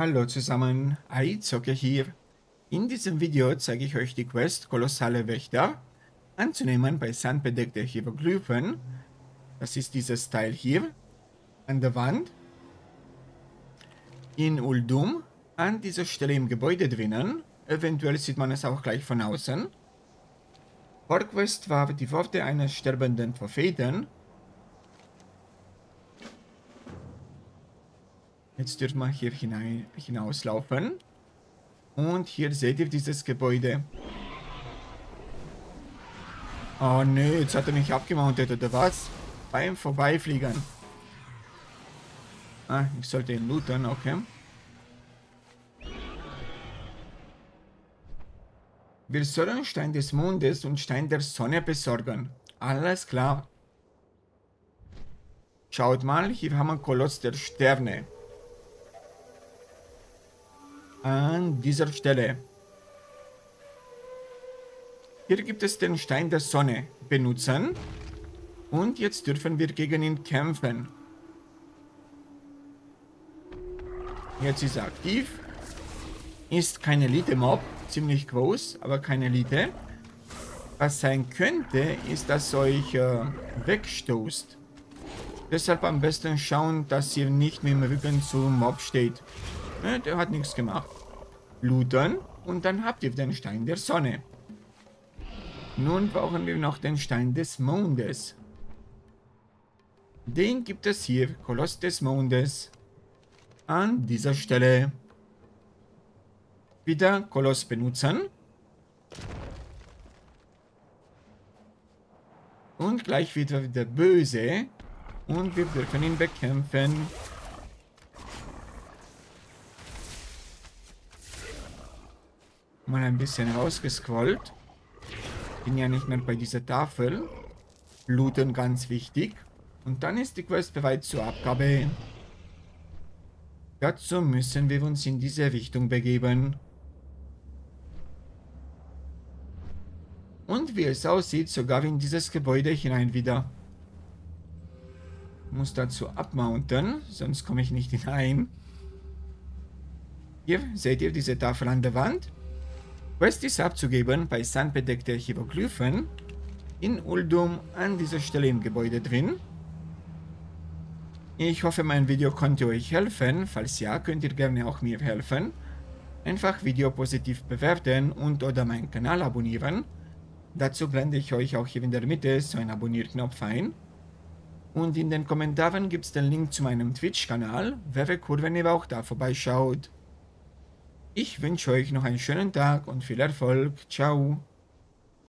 Hallo zusammen, iZocker hier. In diesem Video zeige ich euch die Quest Kolossale Wächter anzunehmen bei sandbedeckte Hieroglyphen. Das ist dieses Teil hier an der Wand in Uldum, an dieser Stelle im Gebäude drinnen. Eventuell sieht man es auch gleich von außen. Vorquest war die Worte eines sterbenden Propheten. Jetzt dürfen wir hier hinauslaufen. Und hier seht ihr dieses Gebäude. Oh nö, jetzt hat er mich abgemountet, oder was? Beim Vorbeifliegen. Ah, ich sollte ihn looten, okay. Wir sollen Stein des Mondes und Stein der Sonne besorgen. Alles klar. Schaut mal, hier haben wir Koloss der Sterne. An dieser Stelle. Hier gibt es den Stein der Sonne. Benutzen. Und jetzt dürfen wir gegen ihn kämpfen. Jetzt ist er aktiv. Ist kein Elite-Mob. Ziemlich groß, aber keine Elite. Was sein könnte, ist, dass euch wegstoßt. Deshalb am besten schauen, dass ihr nicht mit dem Rücken zum Mob steht. Der hat nichts gemacht. Looten und dann habt ihr den Stein der Sonne. Nun brauchen wir noch den Stein des Mondes. Den gibt es hier, Koloss des Mondes. An dieser Stelle. Wieder Koloss benutzen. Und gleich wieder der Böse. Und wir dürfen ihn bekämpfen. Mal ein bisschen rausgescrollt. Bin ja nicht mehr bei dieser Tafel. Looten ganz wichtig. Und dann ist die Quest bereit zur Abgabe. Dazu müssen wir uns in diese Richtung begeben. Und wie es aussieht, sogar in dieses Gebäude hinein wieder. Ich muss dazu abmounten, sonst komme ich nicht hinein. Hier seht ihr diese Tafel an der Wand. Quest ist abzugeben bei sandbedeckte Hieroglyphen in Uldum an dieser Stelle im Gebäude drin. Ich hoffe, mein Video konnte euch helfen. Falls ja, könnt ihr gerne auch mir helfen. Einfach Video positiv bewerten und oder meinen Kanal abonnieren. Dazu blende ich euch auch hier in der Mitte so einen Abonnierknopf ein. Und in den Kommentaren gibt es den Link zu meinem Twitch-Kanal. Wäre cool, wenn ihr auch da vorbeischaut. Ich wünsche euch noch einen schönen Tag und viel Erfolg. Ciao.